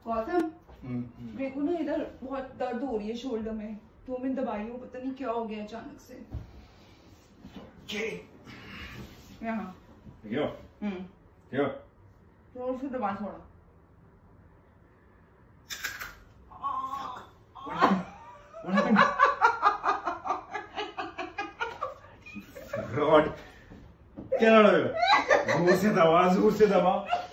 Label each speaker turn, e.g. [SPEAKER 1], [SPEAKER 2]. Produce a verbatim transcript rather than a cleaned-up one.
[SPEAKER 1] गौतम, मेरे को ना इधर बहुत दर्द हो रही है शोल्डर में, तो मैं दबाई हूँ, पता नहीं क्या हो गया अचानक से। यहाँ हम्म जोर से दबा थोड़ा।
[SPEAKER 2] क्या जोर से दबा, जोर से दबा।